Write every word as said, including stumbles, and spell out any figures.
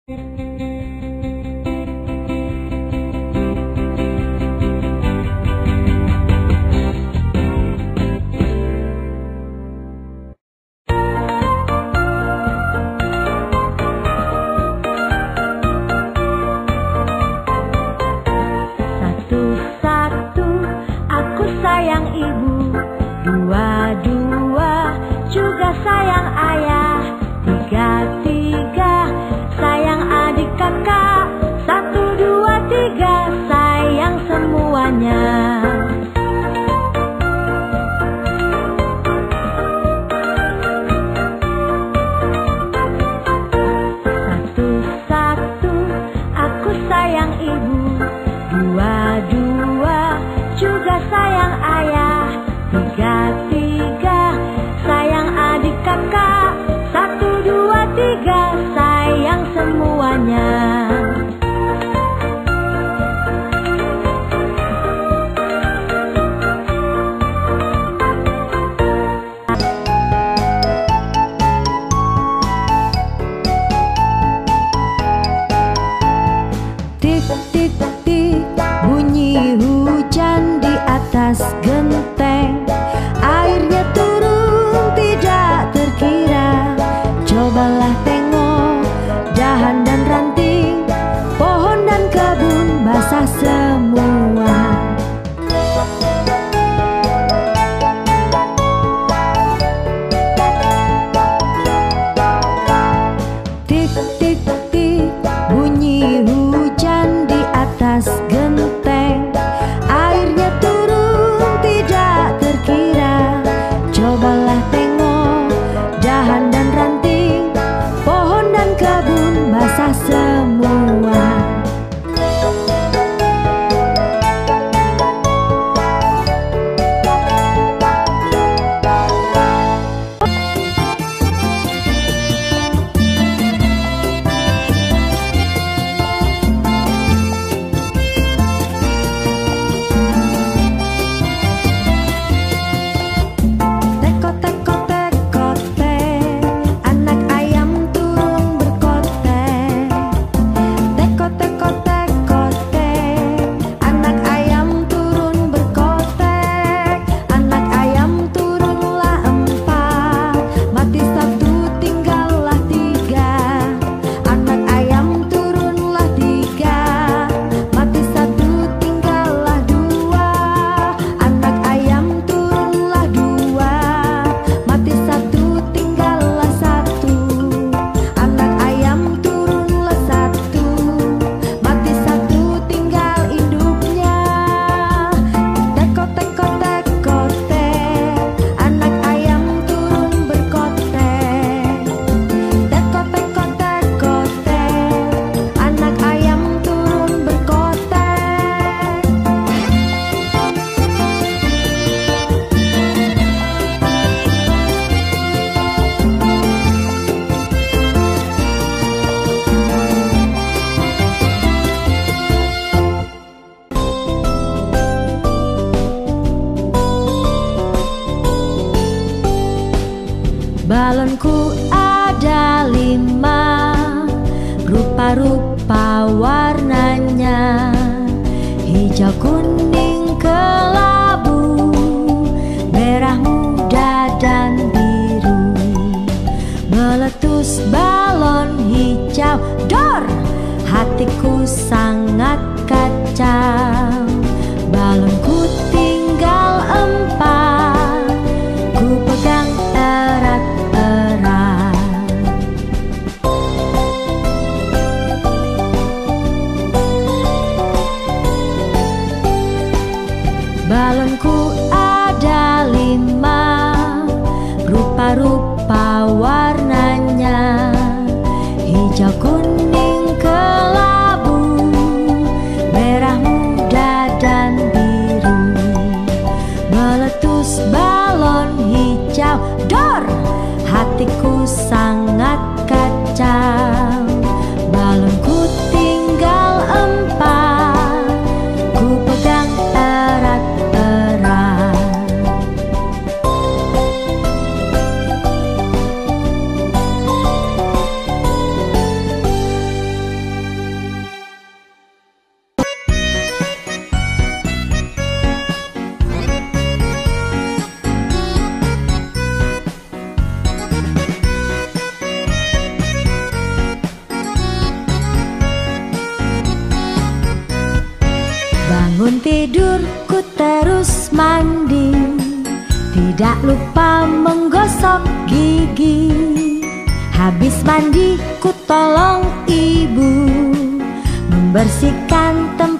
Satu-satu aku sayang ibu, dua-dua juga sayang ayah, tiga-tiga sayang adik kakak, satu dua tiga sayang semuanya. Satu-satu aku sayang ibu, dua-dua juga sayang ayah, tiga-tiga sayang adik kakak, satu dua tiga sayang semuanya. Tik tik tik bunyi hujan di atas genteng, airnya turun tidak terkira. Cobalah tengok dahan dan ranting, pohon dan kebun basah semua. Tik tik tik bunyi hujan di atas genteng, airnya turun tidak terkira. Cobalah tengok dahan dan ranting, pohon dan kebun basah semua. Balonku ada lima, rupa-rupa warnanya, hijau, kuning, kelabu, merah muda dan biru. Meletus balon hijau, dor, hatiku sangat kacau. Balonku tinggal empat, ku pegang erat-erat. Balonku ada lima, rupa-rupa warnanya, hijau, kuning, kelabu, merah muda dan biru. Meletus balon hijau, dor, hatiku sangat kacau. Balonku tinggal empat, ku pegang erat-erat. tidur ku terus mandi, tidak lupa menggosok gigi. Habis mandi ku tolong ibu membersihkan tempat